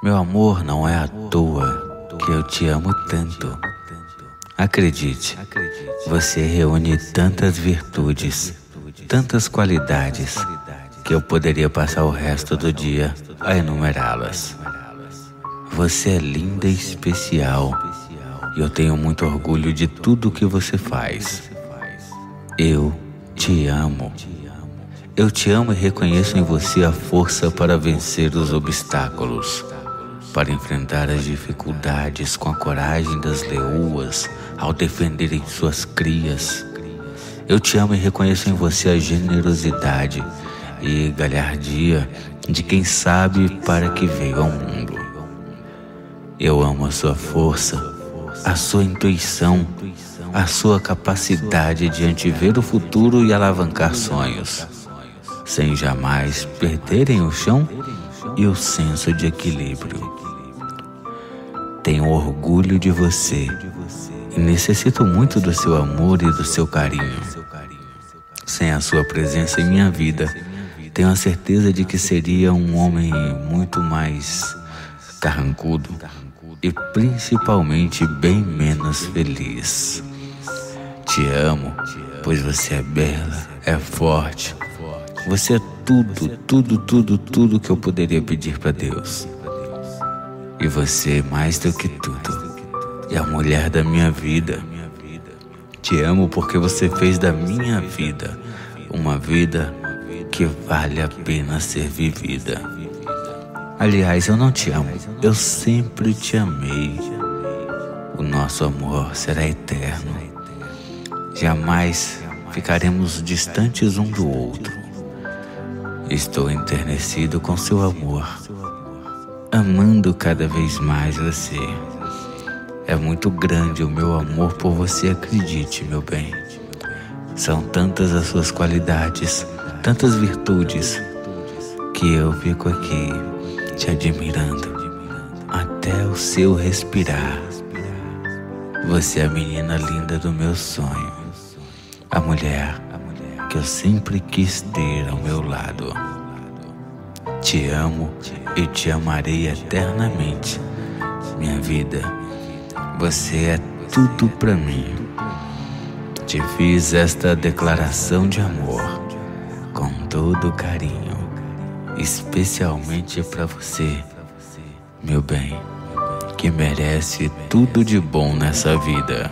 Meu amor, não é à toa que eu te amo tanto. Acredite, você reúne tantas virtudes, tantas qualidades, que eu poderia passar o resto do dia a enumerá-las. Você é linda e especial, e eu tenho muito orgulho de tudo que você faz. Eu te amo. Eu te amo e reconheço em você a força para vencer os obstáculos, para enfrentar as dificuldades com a coragem das leoas ao defenderem suas crias. Eu te amo e reconheço em você a generosidade e galhardia de quem sabe para que veio ao mundo. Eu amo a sua força, a sua intuição, a sua capacidade de antever o futuro e alavancar sonhos, sem jamais perderem o chão e o senso de equilíbrio. Tenho orgulho de você e necessito muito do seu amor e do seu carinho. Sem a sua presença em minha vida, tenho a certeza de que seria um homem muito mais carrancudo e principalmente bem menos feliz. Te amo, pois você é bela, é forte. Você é tudo que eu poderia pedir para Deus. E você, mais do que tudo, é a mulher da minha vida. Te amo porque você fez da minha vida uma vida que vale a pena ser vivida. Aliás, eu não te amo, eu sempre te amei. O nosso amor será eterno. Jamais ficaremos distantes um do outro. Estou enternecido com seu amor, amando cada vez mais você. É muito grande o meu amor por você, acredite, meu bem. São tantas as suas qualidades, tantas virtudes, que eu fico aqui te admirando até o seu respirar. Você é a menina linda do meu sonho, a mulher que eu sempre quis ter ao meu lado. Te amo e te amarei eternamente, minha vida. Você é tudo pra mim. Te fiz esta declaração de amor com todo carinho, especialmente pra você, meu bem, que merece tudo de bom nessa vida.